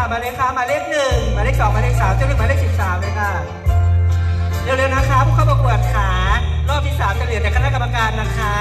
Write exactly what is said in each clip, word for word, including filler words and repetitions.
มาเลยค่ะมาเลขหนึ่งมาเลขสองมาเลขสามจนถึงมาเลขสิบสามเลยค่ะเร็วๆนะคะผู้เข้าประกวดขารอบที่สามจะเหลือแต่คณะกรรมการนะคะ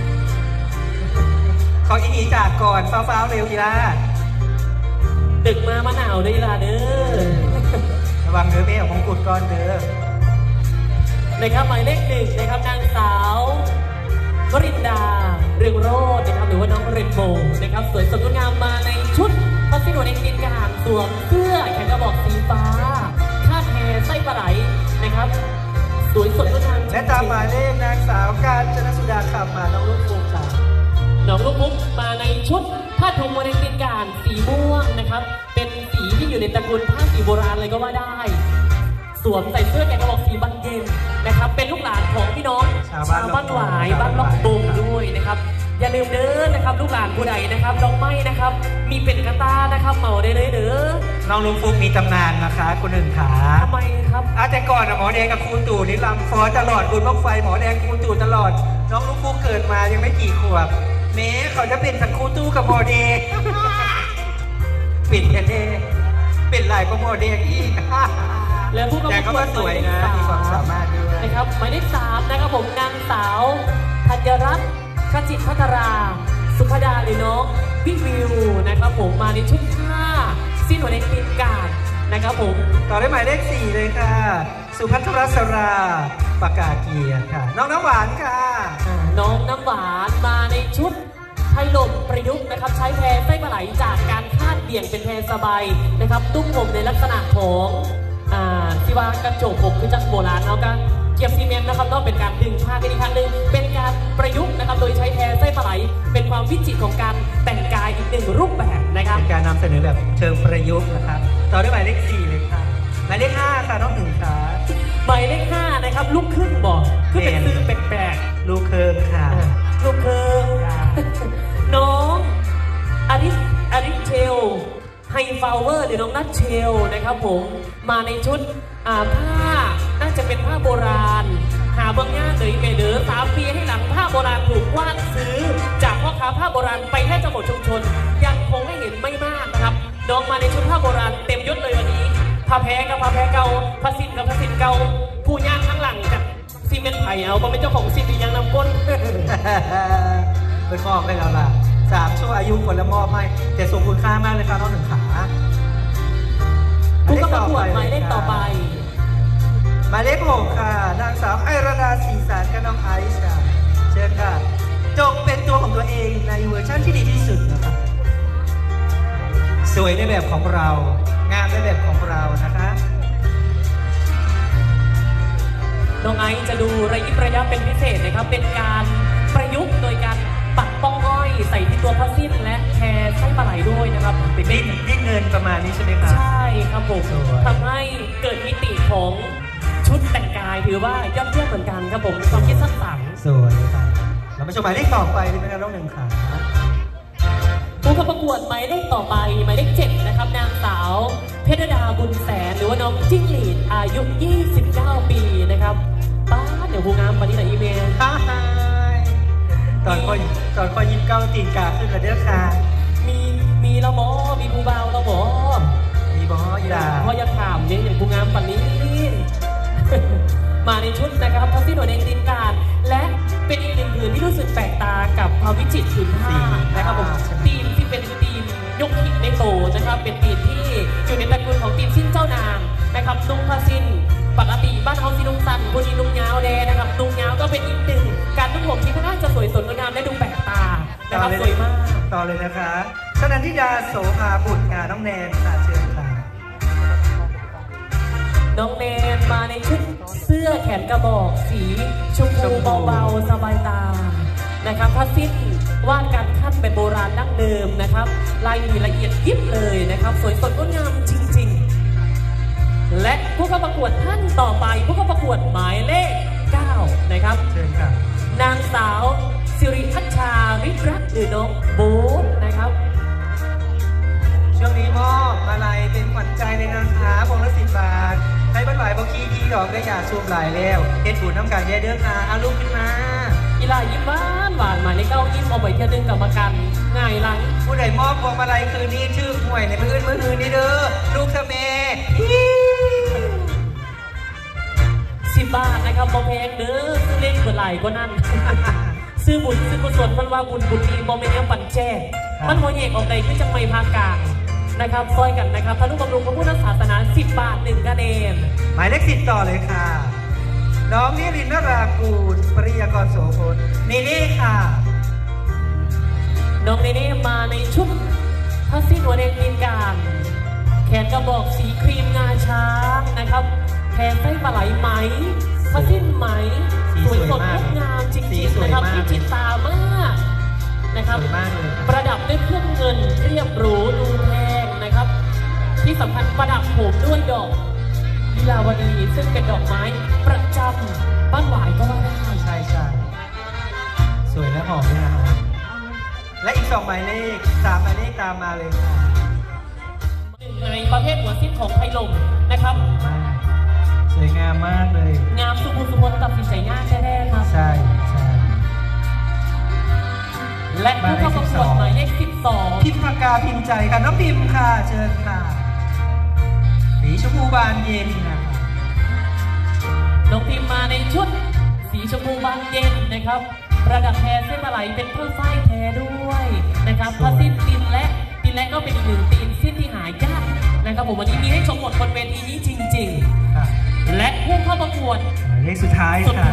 ขออีนีจากก่อนฟ้าวๆเร็วอีลาดึกมามะนาวด้วยอีลาเด้อระวังเด้อเบี้ยของกุดก่อนเด้อนะครับหมายเลขหนึ่งนะครับนางสาววรินดาเรืองโรจน์นะครับหรือว่าน้องเรนโบว์นะครับสวยสดงดงามมาในชุดพัสดุในกินกระหางสวมเสื้อแขนกระบอกสีฟ้าคาดแฮไส้ปลาไหลนะครับสวยสดงดงามและตามหมายเลขนางสาวกาญจนสุดาขับมาน้องลูกมุกค่ะน้องลูกมุกมาในชุดผ้าถุงโมเดลกินการสีม่วงนะครับเป็นสีที่อยู่ในตระกูลผ้าสีโบราณเลยก็ว่าได้สวมใส่เสื้อแขนกระบอกสีบานเย็นนะครับเป็นลูกหลานของพี่น้องชาวบ้านหวายบ้านล็อกบงด้วยนะครับอย่าลืมเด้อนะครับลูกหลานผู้ใดนะครับดอกไม้นะครับมีเป็นกระตานะครับเหมาได้เลยเด้อน้องลุงฟุกมีตำนานนะคะคุณหนึ่งขาทำไมครับอาแต่ก่อนหมอแดงกับครูตู่นี่ลำฟอตลอดบุญบั้งไฟหมอแดงครูตู่ตลอดน้องลุงฟุกเกิดมายังไม่กี่ขวบแม้เขาจะเป็นสังครูตู่กับหมอแดงปิดแค่เด้เป็นลายกับหมอแดงอีกแล้วผู้กำกับสวยนะมีความสามารถด้วยนะครับหมายเลขสามนะครับผมนางสาวธัญรัตน์ขจิตพัทราสุภดาหรือน้องพี่วิวนะครับผมมาในชุดผ้าสิ้นหัวในตีนกาดนะครับผมต่อด้วยหมายเลขสี่เลยค่ะสุภัทรศราปากาเกียรติค่ะน้องน้ำหวานค่ะน้องน้ำหวานมาในชุดไทยลมประยุกต์นะครับใช้แพรไส้ปลาไหลจากการคาดเบี่ยงเป็นแพรสบายนะครับตุ้มผมในลักษณะของที่ว่ากระจกผมคือจักรโบราณเนาะกันเกียบซีเมนต์นะครับก็เป็นการดึงผ้ากันอีกครั้งหนึ่งเป็นการประยุกต์นะครับโดยใช้แพรไส้ปลาไหลเป็นความวิจิตรของการแต่งกายอีกหนึ่งรูปแบบนะครับเป็นการนำเสนอแบบเชิงประยุกต์นะครับต่อด้วยหมายเลขสี่เลยค่ะหมายเลขห้าค่ะน้องหนึ่งค่ะหมายเลขห้านะครับลูกครึ่งบอกคือเป็นซื้อแปลกๆลูกเคิร์งค่ะลูกเคิร์งน้องอริสอริสเชลไฮฟาวเวอร์หรือน้องนัทเชลนะครับผมมาในชุดผ้าน่าจะเป็นผ้าโบราณหาเบื้องย่าเลยเมเดอร์สามปีให้หลังผ้าโบราณถูกกว้านซื้อจากพ่อค้าผ้าโบราณไปแค่จะหมดชุมชนยังคงให้เห็นไม่มากนะครับน้องมาในชุดผ้าโบราณเต็มยศเลยวันนี้ผ้าแพ้กับผ้าแพ้เก่าผ้าสิ้นกับผ้าสิ้นเก่าผู้ย่างข้างหลังจากซีเมนต์ไผ่เอาก็เป็นเจ้าของซีดียังนำก้นเป็นมอบได้แล้วล่ะสามช่วงอายุคนละมอบให้แต่ทรงคุณค่ามากเลยค่ะน้องหนึ่งขาผู้เข้าประกวดหมายเลขต่อไปหมายเลขหกค่ะนางสาวไอราดาศรีสารกับน้องไอซ์ค่ะเชิญค่ะจงเป็นตัวของตัวเองในเวอร์ชันที่ดีที่สุดนะคะสวยในแบบของเรางามในแบบของเรานะคะน้องไอซ์จะดูระยิบระยับเป็นพิเศษนะครับเป็นการประยุกต์โดยการปักป้องอ้อยใส่ที่ตัวผ้าสิ้นและแพรไส้ปลาไหลด้วยนะครับเป็นดิ้นเงินประมาณนี้ใช่ไหมครับใช่ครับผมทำให้เกิดมิติของชุดแต่งกายถือว่ายอดเยี่ยมเหมือนกันครับผมความคิดสร้างสรรค์สวยครับเราไปชมหมายเลขต่อไปเลยนะครับน้องหนึ่งขาผู้เข้าประกวดหมายเลขต่อไปหมายเลขเจ็ดนะครับนางสาวเพชรดาบุญแสนหรือว่าน้องจิ้งหรีดอายุยี่สิบเก้าปีนะครับป้าเดี๋ยวผู้งามปฏิบัติอีเมลตอนคอยตอนคอยยิ้มเก้าตีนกาขึ้นกระเด้อค่ะมีมีละหมอมีผู้เบาละหมอมีบออีดาเพราะยังถามเนี่ยอย่างผู้งามปันนี้มาในชุดนะครับทั้งที่หน่วยในตีนการและเป็นอีกหนึ่งผืนที่รู้สึกแปลกตากับความวิจิตรผืนผ้านะครับผมทีมที่เป็นทีมยกหินในโตนะครับเป็นทีมที่อยู่ในตระกูลของทีมสิ้นเจ้านางนะครับนุ่งผ้าสิ้นปกติบ้านเขาสีนุ่งสั้นคนนี้นุ่งยาวแดงนะครับนุ่งยาวก็เป็นอีกหนึ่งการนุ่งผมที่ค่อนข้างจะสวยสดงดงามและดูแปลกตานะครับสวยมากต่อเลยนะคะชนันทิดาโสภาบุตรงานน้องแนนค่ะเชิญค่ะน้องแนนมาในชุดเสื้อแขนกระบอกสีชมพูเบาๆสบายตานะครับผ้าสิ้นวาดการขั้นเป็นโบราณดั้งเดิมนะครับลายละเอียดยิบเลยนะครับสวยสดงดงามจริงๆและผู้เข้าประกวดท่านต่อไปผู้เข้าประกวดหมายเลขเก้านะครับเชิญค่ะนางสาวสิริพัชชาริบรักหรือน้องโบ๊ทนะครับช่วงนี้มอบมาลัยเป็นขวัญใจในงานค้าวงละสิบบาทให้บ้านไหวบอกขี้ดีดอกได้อยากชูมหลายแล้วเฮ็ดบุญน้ำกันแย่เด้อค่ะเอาลูกขึ้นมาอีหลายิ้มบ้านหวานหมายเลขเก้ายิ้มเอาไปเที่ยวนึงกรรมการง่ายหลังผู้ใดมอบพวงมาลัยคืนนี้ชื่อหวยในมืออื่นมืออื่นนี่เด้อลูกเสเมฮีสิบบาทนะครับบอแพงเด้อซื้อเล่นกว่าไหลกว่านั่น ซื้อบุญซื้อกุศลมันว่าบุญบุญดีบอไม่ยังปั่นแจ้มันโมเยกออกใดขึ้นจังไม่พากลางนะครับซอยกันนะครับพระลูกบำรุงพระพุทธศาสนาสิบบาทหนึ่งคะแนนหมายเลขสิบต่อเลยค่ะน้องนิรินทรากูลปริยากรโสพลนี่นี่ค่ะน้องเนเน่มาในชุดผ้าสิ้นหัวแดงมีการแขนกระบอกสีครีมงาช้างนะครับแขนไส้ปลาไหลไหมผ้าสิ้นไหมสวยสดงดงามจริงๆนะครับที่จิตตามากนะครับประดับด้วยเครื่องเงินเรียบหรูดูแพงนะครับที่สำคัญประดับผมด้วยดอกลีลาวดีซึ่งเป็นดอกไม้ประจำบ้านหวายก็ว่าได้ใช่ใช่สวยและหอมด้วยนะและอีกสองหมายเลขสามหมายเลขตามมาเลยค่ะในประเภทหัวสิ้นของไทยลมนะครับสวยงามมากเลยงามสุขุมสุขนตัดสินใจง่ายแน่ๆครับใช่ใช่และผู้เข้าประกวดหมายเลขสิบสองพิมพากาพิมใจค่ะน้องพิมค่ะเชิญค่ะสีชมพูบานเย็นนะคะน้องพิมมาในชุดสีชมพูบานเย็นนะครับประดับแพรเส้นปลาไหลเป็นเพื่อฝ้ายแท้ด้วยนะครับผ้าสิ้นตีนและตีนและก็เป็นอีกหนึ่งตีนสิ้นที่หายากนะครับผมวันนี้มีให้ชมหมดบนเวทีนี้จริงๆและผู้เข้าประกวดหมายเลขสุดท้ายค่ะ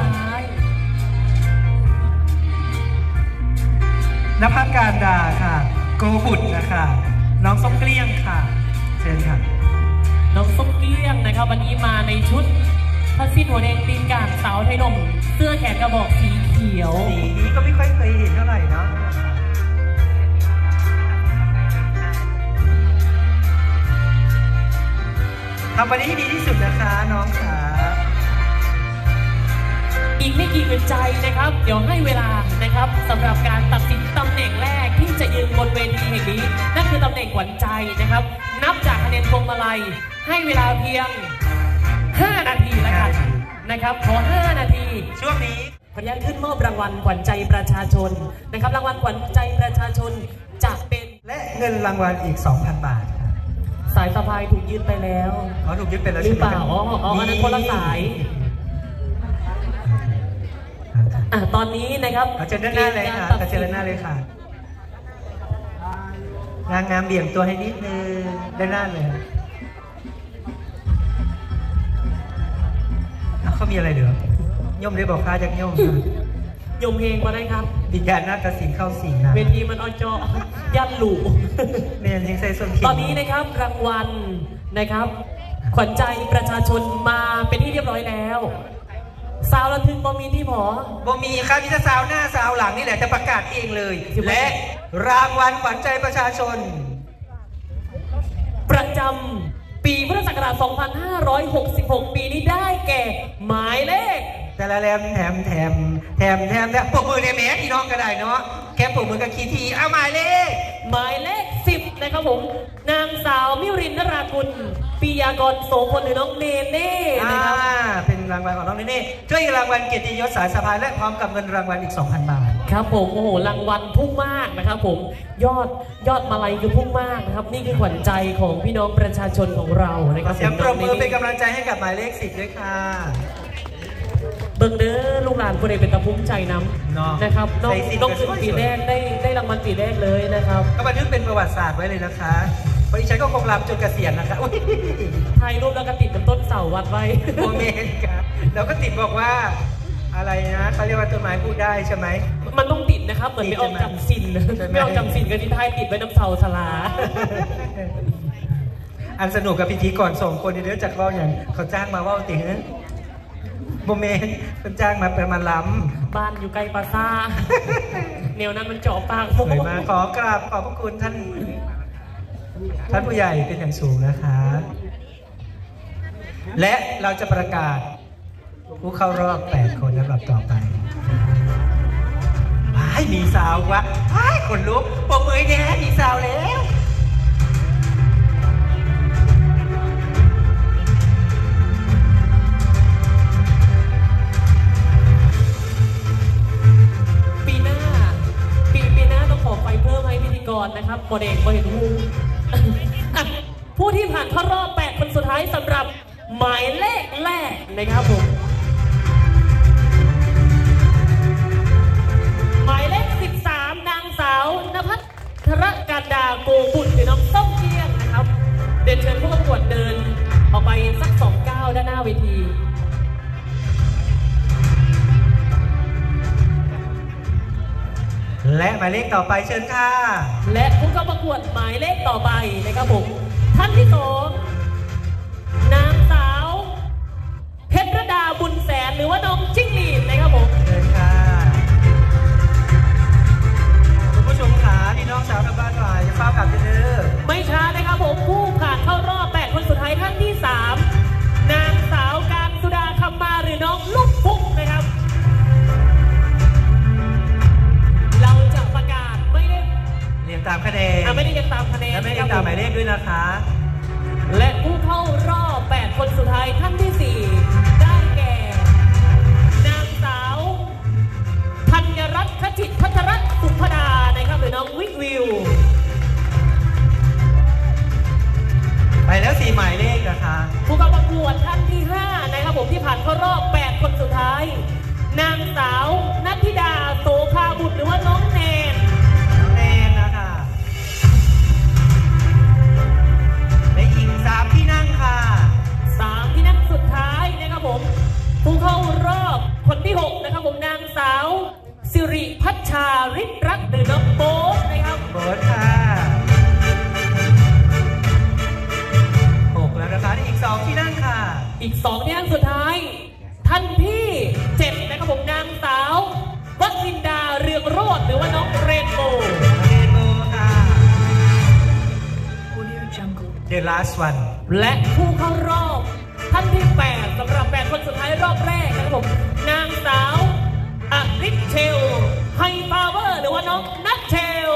นภการดาค่ะโกบุตรนะคะน้องส้มเกลี้ยงค่ะเชิญค่ะน้องส้มเกลี้ยงนะครับวันนี้มาในชุดผ้าสิ้นหัวแดงตีนกาดสาวไทยลมเสื้อแขนกระบอกสีเขียวสีนี้ก็ไม่ค่อยเคยเห็นเท่าไหร่เนาะทำวันนี้ดีที่สุดนะคะน้องขาอีกไม่กี่อึดใจนะครับเดี๋ยวให้เวลานะครับสำหรับการตัดสินตำแหน่งแรกที่จะยืนบนเวทีแห่งนี้นั่นคือตำแหน่งขวัญใจนะครับนับจากคะแนนพวงมาลัยให้เวลาเพียงห้านาทีแล้วกันนะครับขอห้านาทีช่วงนี้ขออนุญาตขึ้นมอบรางวัลขวัญใจประชาชนนะครับรางวัลขวัญใจประชาชนจะเป็นและเงินรางวัลอีก สองพัน บาทสายสะพายถูกยึดไปแล้วอ๋อถูกยึดไปแล้วหรือเปล่าอ๋ออ๋ออันนั้นคนละสายอ่ะตอนนี้นะครับเชิญด้านหน้าเลยค่ะเชิญด้านหน้าเลยค่ะนางงามเบี่ยงตัวให้นิดนึงด้านหน้าเลยเขามีอะไรเหรอย่อมได้บอกค้าจากย่อมยมเพลงมาได้ครับดิญาณนาฏศิลป์เข้าสิงนะเวทีมันอจยันหลูเนี่ยยิงใส่ส้นตอนนี้นะครับรางวัลนะครับขวัญใจประชาชนมาเป็นที่เรียบร้อยแล้วสาวระทึงบอมีที่หมอบอมีครับมีแต่สาวหน้าสาวหลังนี่แหละจะประกาศเองเลยและรางวัลขวัญใจประชาชนประจำปีพุทธศักราช สองพันห้าร้อยหกสิบหก ปีนี้ได้แก่หมายเลขแต่ละแรมแถมแถมแถมแถมแล้วปกมือในแม่พี่น้องก็ได้เนาะแค่ปกมือกับคีทีเอาหมายเลขหมายเลขสิบนะครับผมนางสาวมิรินทรากุลปียากรโสพลหรือน้องเนเน่นะครับเป็นรางวัลของน้องเนเน่ช่วยรางวัลเกียรติยศสายสะพายและพร้อมกับเงินรางวัลอีก สองพัน บาทครับผมโอ้โหรางวัลพุ่งมากนะครับผมยอดยอดมาลัยคือพุ่งมากนะครับนี่คือขวัญใจของพี่น้องประชาชนของเรานะครับเสียงปรบมือเป็นกำลังใจให้กับหมายเลขสิบด้วยค่ะเบิ้งเด้อลูกหลานคนใดเป็นตะพุ่มใจน้ำนะครับน้องน้องขึ้นปีแรกได้ได้รางวัลปีแรกเลยนะครับก็บันทึกเป็นประวัติศาสตร์ไว้เลยนะคะเพราะดิฉันก็คงรำจนเกษียณนะคะถ่ายรูปแล้วก็ติดบนต้นเสาวัดไว้โมเมนต์ครับแล้วก็ติดบอกว่าอะไรนะเขาเรียกว่าต้นไม้พูดได้ใช่ไหมมันต้องติดนะครับเหมือนไม่ออกจำสินไม่ออกจำสินกันที่ท้ายติดไว้น้ำเสาสลาอันสนุกกับพิธีก่อนส่งคนเดี๋ยวจากว่าอย่างเขาจ้างมาว่าติงโมเมนต์เป็นจ้างมาเป็นมาล้ำบ้านอยู่ไกลปาซ่าแนวนั้นมันเจาะปากสวยมากขอกราบขอบพระคุณท่านท่านผู้ใหญ่เป็นอย่างสูงนะคะและเราจะประกาศผู้เข้ารอบแปดคนลำดับต่อไปว้ายมีสาววะว้ายคนลุกปมมือแน่มีสาวแล้วปีหน้าบอเด็กบอเห็นหูผู้ที่ผ่านเข้ารอบแปดคนสุดท้ายสำหรับหมายเลขแรกนะครับผมหมายเลขสิบสามนางสาวนภัทรการดาโกบุตรหรือน้องส้มเกี้ยงนะครับเดินเชิญผู้ประกวดเดินออกไปสักสองก้าวด้านหน้าเวทีและหมายเลขต่อไปเชิญค่ะและผู้เข้าประกวดหมายเลขต่อไปนะครับผมท่านที่สองนางสาวเพชรดาบุญแสนหรือว่าน้องจิ้งหรีดนะครับผมเชิญค่ะคุณผู้ชมขาพี่น้องสาวทางบ้านฝ่ายจะเฝ้ากับเด้อไม่ช้านะครับผมผู้ผ่านเข้ารอบแปดคนสุดท้ายท่านที่สามนางสาวการสุดาคำมาหรือน้องลูกฟุกนะครับเราจะประกาศไม่ได้เรียงตามคะแนนไม่ได้เรียงตามคะแนนและไม่ได้เรียงตามหมายเลขด้วยนะคะและผู้เข้ารอบแปดคนสุดท้ายท่านที่สี่ได้แก่นางสาวธัญรัตน์ขจิตพัทรสุภดานะครับหรือน้องวิวิวไปแล้วสี่หมายเลขนะคะผู้เข้าประกวดท่านที่ห้านะครับผมที่ผ่านเข้ารอบแปดคนสุดท้ายนางสาวนัทธิดาโสภาบุตรหรือว่าน้องแนนแนนนะคะและอีกสามที่นั่งค่ะสามที่นั่งสุดท้ายนะครับผมผู้เข้ารอบคนที่หกนะครับผมนางสาวสิริพัชชาฤทธิ์รักหรือน้องโบ๊ทนะครับโบ๊ทค่ะหกแล้วนะคะอีกสองที่นั่งค่ะอีกสองที่นั่งสุดท้ายท่านที่เจ็ดนะครับผมนางสาววัฒนินดาเรืองโรจน์หรือว่าน้องเรนโบว์เรนโบว์ค่ะ The last one และผู้เข้ารอบท่านที่แปดสำหรับแปดคนสุดท้ายรอบแรกนะครับผมนางสาวอริสเชลไฮพาวเวอร์หรือว่าน้องนัทเชล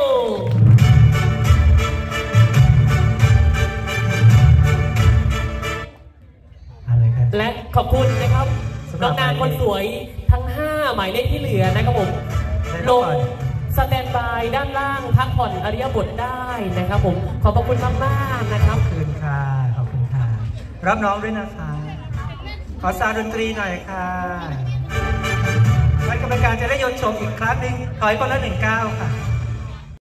และขอบคุณนะครับน้องนางคนสวยทั้งห้าหมายเลขที่เหลือนะครับผมลงสแตนบายด้านล่างพักผ่อนอริยบทได้นะครับผมขอบคุณมากมากนะครับขอบคุณค่ะขอบคุณค่ะรับน้องด้วยนะคะขอซาวด์ดนตรีหน่อยค่ะคณะกรรมการจะได้ยนต์ชมอีกครั้งหนึ่งถอยคนละหนึ่งก้าวค่ะ